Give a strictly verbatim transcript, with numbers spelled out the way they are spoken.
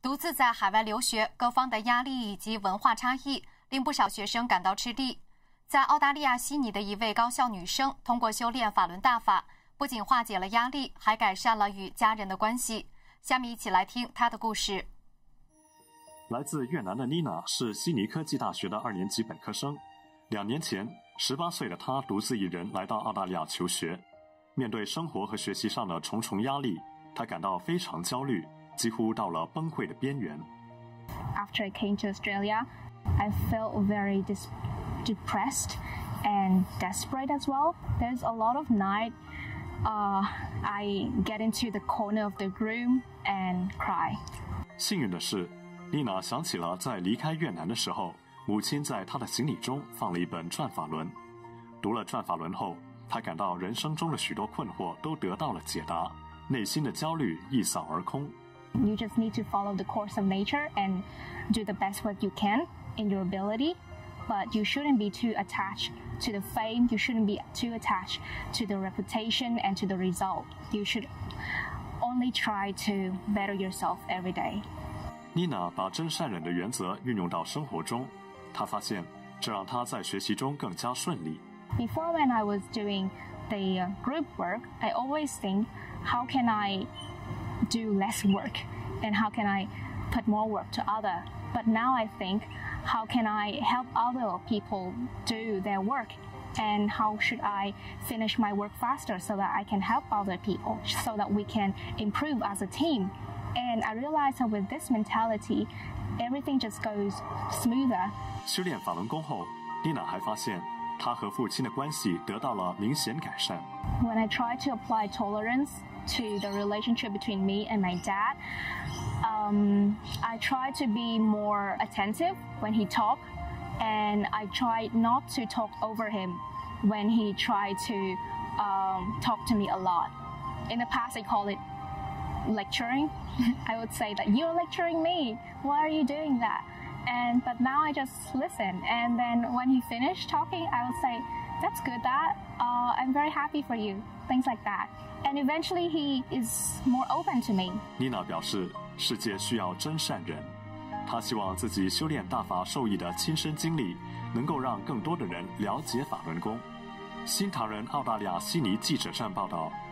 独自在海外留学，各方的压力以及文化差异令不少学生感到吃力。在澳大利亚悉尼的一位高校女生，通过修炼法轮大法，不仅化解了压力，还改善了与家人的关系。下面一起来听她的故事。 来自越南的妮娜是悉尼科技大学的二年级本科生。两年前，十八岁的她独自一人来到澳大利亚求学。面对生活和学习上的重重压力，她感到非常焦虑，几乎到了崩溃的边缘。 After I came to Australia, I felt very dis- depressed and desperate as well. There's a lot of night uh, I get into the corner of the room and cry. 幸运的是，妮娜想起了在离开越南的时候，母亲在她的行李中放了一本转法轮。读了转法轮后，她感到人生中的许多困惑都得到了解答，内心的焦虑一扫而空。 You just need to follow the course of nature and do the best what you can in your ability, but you shouldn't be too attached to the fame, you shouldn't be too attached to the reputation and to the result. You should only try to better yourself every day. 妮娜把真善忍的原则运用到生活中，她发现这让她在学习中更加顺利。 Before, when I was doing the group work, I always think, how can I do less work and how can I put more work to other? But now I think, how can I help other people do their work? And how should I finish my work faster so that I can help other people, so that we can improve as a team? And I realized that with this mentality, everything just goes smoother. 修炼法轮功后，妮娜还发现她和父亲的关系得到了明显改善。 When I try to apply tolerance to the relationship between me and my dad, um, I try to be more attentive when he talks, and I try not to talk over him when he tried to um, talk to me a lot. In the past, I call it lecturing. I would say that you're lecturing me. Why are you doing that? And but now I just listen, and then when he finished talking, I would say, "That's good, Dad. Uh, I'm very happy for you." Things like that. And eventually, he is more open to me. 妮娜表示，世界需要真善忍。她希望自己修炼大法受益的亲身经历，能够让更多的人了解法轮功。新唐人澳大利亚悉尼记者站报道。